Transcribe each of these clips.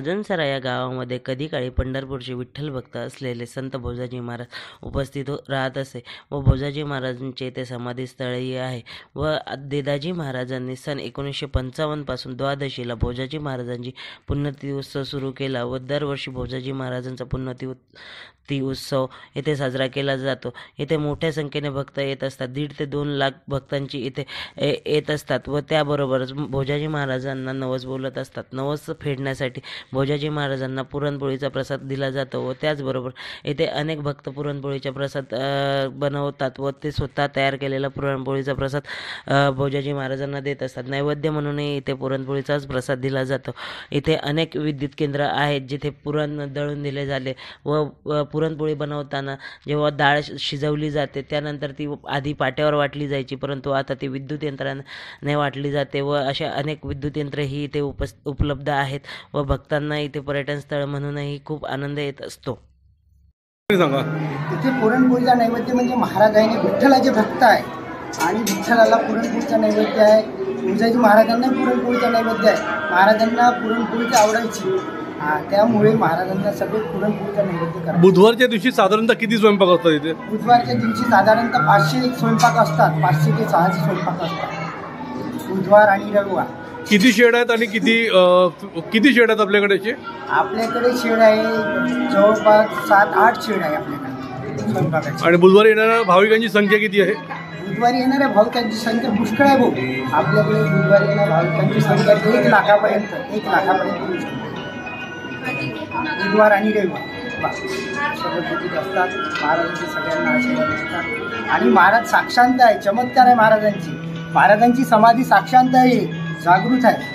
अजनसरा या गावामध्ये कधी काळी पंढरपूरचे विठ्ठल भक्त असलेले संत भोजाजी महाराज उपस्थित राहत असे व भोजाजी महाराजांचे ते समाधीस्थळही आहे व देदाजी महाराजांनी सन 1955 पासून द्वादशीला भोजाजी महाराजांची पुण्यतिथी उत्सव सुरू केला व दरवर्षी भोजाजी महाराजांचा पुण्यतिथी उत्सव येथे साजरा केला जातो। येथे मोठ्या संख्येने भक्त येत असतात। 1.5 ते 2 लाख भक्तांची इथे येत असतात व त्याबरोबरच भोजाजी महाराजांना नवस बोलत असतात। नवस फेडण्यासाठी भोजाजी महाराजांना पुरणपोळीचा प्रसाद दिला जातो व त्याचबरोबर येथे अनेक भक्त पुरणपोळीचा प्रसाद बनवतात व ते स्वतः तयार केलेला पुरणपोळीचा प्रसाद भोजाजी महाराजांना देत असतात। नैवेद्य म्हणूनही इथे पुरणपोळीचाच प्रसाद दिला जातो। इथे अनेक विद्युत केंद्र आहेत जिथे पुरण दळून दिले झाले व पुरणपोळी बनवताना जेव्हा डाळ शिजवली जाते त्यानंतर ती आधी पाट्यावर वाटली जायची, परंतु आता ती विद्युत यंत्राने वाटली जाते व अशा अनेक विद्युत यंत्रही इथे उपलब्ध आहेत व भक्तांना इथे पर्यटन स्थळ म्हणूनही खूप आनंद येत असतो। इथे पुरणपोळीचा नैवेद्य म्हणजे महाराज आहे विठ्ठलाचे भक्त आहे आणि विठ्ठलाला पुरणपोळीचा नैवेद्य आहे। भोजाजी महाराजांना पुरणपोळीचा नैवेद्य आहे। महाराजांना पुरणपोळीची आवडायची, त्यामुळे महाराजांना सगळे पुरणपोळीचा नैवेद्य करतात। बुधवारच्या दिवशी साधारणतः किती स्वयंपाक असतात इथे? बुधवारच्या दिवशी साधारणतः 500 स्वयंपाक असतात, 500 ते 600 स्वयंपाक असतात बुधवार आणि रविवार। किती शेड आहेत आणि किती शेड आहेत आपल्याकडे? आपल्याकडे शेड आहे जवळपास 7-8 शेड आहे आपल्याकडे स्वयंपाकाची। आणि बुधवारी येणाऱ्या भाविकांची संख्या किती आहे? बुधवारी येणाऱ्या भाविकांची संख्या पुष्कळ आहे भाऊ। आपल्याकडे बुधवारी येणाऱ्या भाविकांची संख्या 1 लाखापर्यंत येऊ शकते बुधवार आणि रविवार। सगळं असतात, महाराजांचे सगळ्यांना आशीर्वाद असतात आणि महाराज साक्षांत आहे, चमत्कार आहे महाराजांची समाधी साक्षांत आहे, जागृत आहे।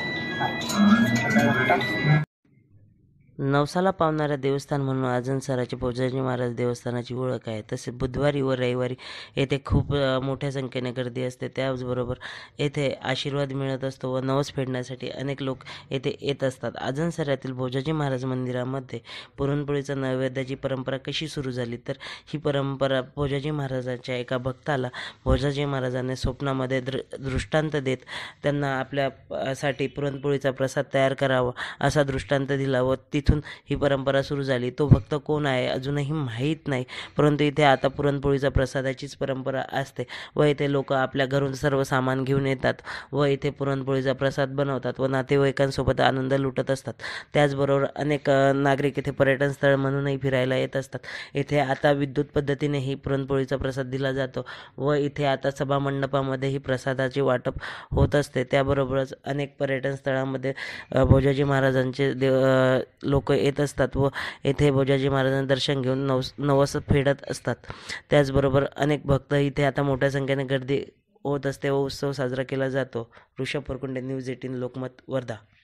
नवसाला पावणाऱ्या देवस्थान म्हणून अजनसराचे भोजाजी महाराज देवस्थानाची ओळख आहे। तसे बुधवारी व रविवारी येथे खूप मोठ्या संख्येने गर्दी असते, त्याचबरोबर येथे आशीर्वाद मिळत असतो व नवस फेडण्यासाठी अनेक लोक येथे येत असतात। अजनसरातील भोजाजी महाराज मंदिरामध्ये पुरणपोळीचा नैवेद्याची परंपरा कशी सुरू झाली तर ही परंपरा भोजाजी महाराजांच्या एका भक्ताला भोजाजी महाराजांनी स्वप्नामध्ये दृष्टांत देत त्यांना आपल्यासाठी पुरणपोळीचा प्रसाद तयार करावा असा दृष्टांत दिला व तिथून ही परंपरा सुरू झाली। तो भक्त कोण आहे अजूनही माहीत नाही, परंतु इथे आता पुरणपोळीचा प्रसादाचीच परंपरा असते व इथे लोक आपल्या घरून सर्व सामान घेऊन येतात व इथे पुरणपोळीचा प्रसाद बनवतात व नातेवाईकांसोबत आनंद लुटत असतात। त्याचबरोबर अनेक नागरिक इथे पर्यटन स्थळ म्हणूनही फिरायला येत असतात। इथे आता विद्युत पद्धतीनेही पुरणपोळीचा प्रसाद दिला जातो व इथे आता सभा मंडपामध्येही प्रसादाचे वाटप होत असते। त्याबरोबरच अनेक पर्यटन स्थळांमध्ये भोजाजी महाराजांचे लोक येत असतात व येथे भोजाजी महाराजांचे दर्शन घेऊन नवस फेडत असतात। त्याचबरोबर अनेक भक्त इथे आता मोठ्या संख्येने गर्दी होत असते व उत्सव साजरा केला जातो। ऋषभ परकुंडे, न्यूज 18 लोकमत, वर्धा।